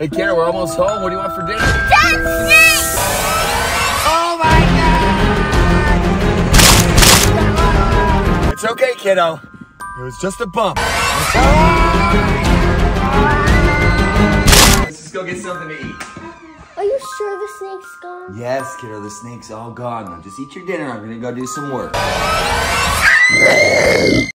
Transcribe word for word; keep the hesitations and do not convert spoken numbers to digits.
Hey, Kara, we're almost home. What do you want for dinner? Dead snake! Oh my God! It's okay, kiddo. It was just a bump. Let's just go get something to eat. Are you sure the snake's gone? Yes, kiddo, the snake's all gone. Now just eat your dinner. I'm gonna go do some work.